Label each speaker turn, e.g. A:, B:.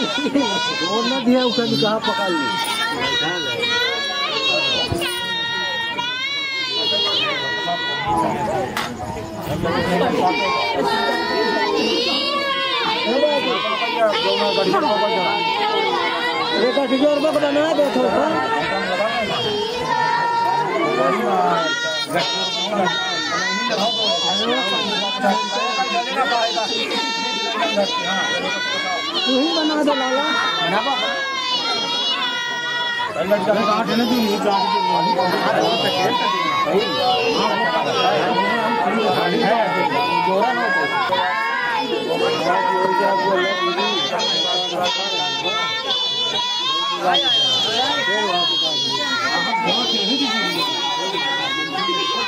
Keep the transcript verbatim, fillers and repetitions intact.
A: और न दिया उसने कहा पकड़ ली। एक हजार रुपये का बना दो थोड़ा तू ही बना दो लाला जोड़ा